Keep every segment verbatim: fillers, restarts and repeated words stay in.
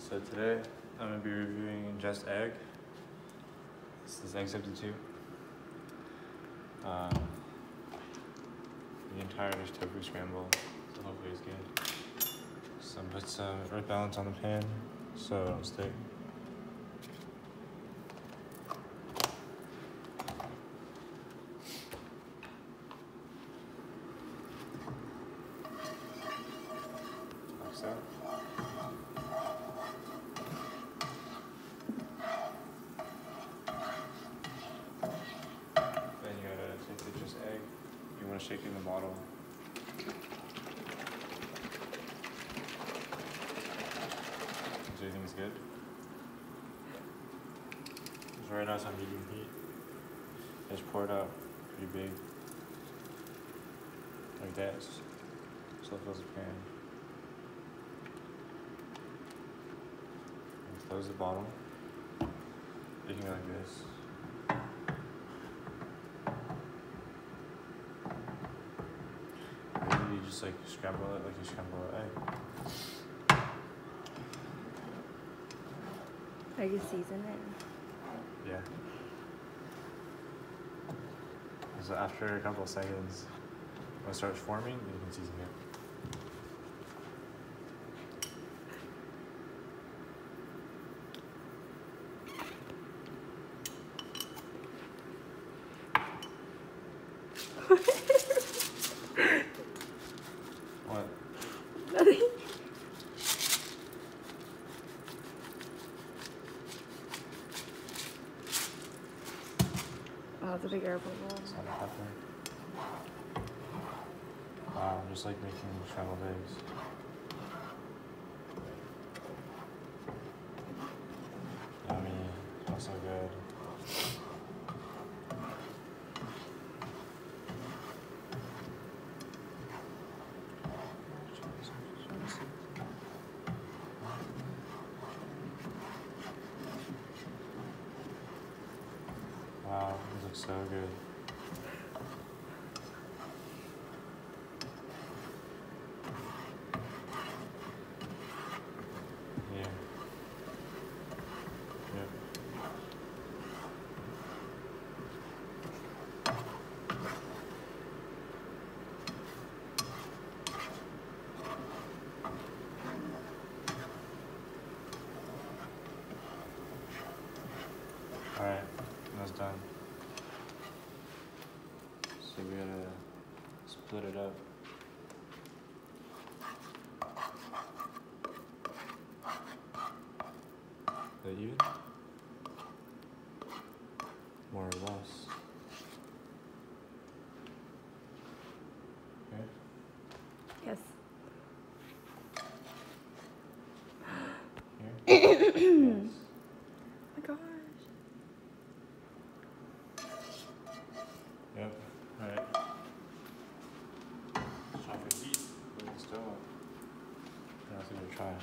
So today I'm gonna be reviewing Just Egg. This is egg substitute. Um, the entire dish tofu scramble, so hopefully it's good. So I'm put some earth balance on the pan so it don't stick. Like so. Then you gotta take the just egg. You wanna shake it in the bottle. So you think it's good? So right now it's on medium heat. Just pour it out pretty big. Like that. So it fills the pan. And close the bottle. You can go like this. Maybe you just like scramble it like you scramble an egg. Are you season it? Yeah. So after a couple of seconds, when it starts forming, then you can season it. What? Nothing. Oh, it's a big air bubble. Salt and pepper. Wow, just like making scrambled eggs. Yummy. Smells so good. Wow, this looks so good. Yeah. Yep. All right, that's done. So we gotta split it up. Is that even? More or less. Okay. Yes. Here. Yes. Oh my gosh. Yep. Alright. Stop your heat. Put the stove up. Now let's give it a try.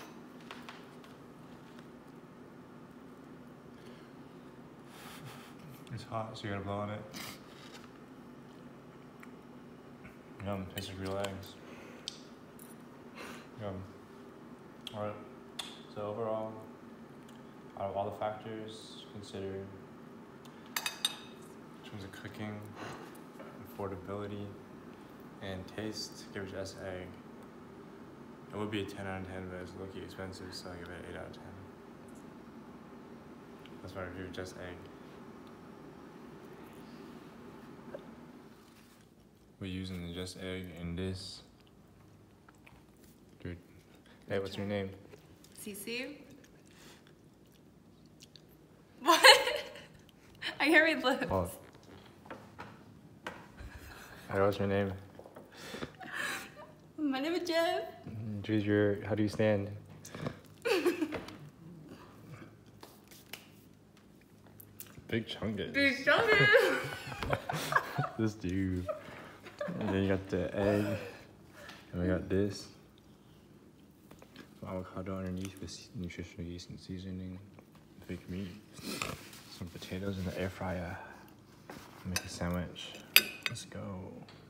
It's hot, so you gotta blow on it. Yum, tastes like real eggs. Yum. Alright. So overall, out of all the factors considered, in terms of cooking, affordability, and taste, give it just egg. It would be a ten out of ten, but it's low-key expensive, so I give it an eight out of ten. That's my review of just egg. We're using the just egg in this. Dude. Hey, what's your name? Cece? What? I can't read lips. Oh. Hey, what's your name? My name is Jeff. Choose your, how do you stand? Big chungus. Big chungus. This dude. And then you got the egg. And we got this. Some avocado underneath with nutritional yeast and seasoning. Fake meat. Some potatoes in the air fryer. Make a sandwich. Let's go.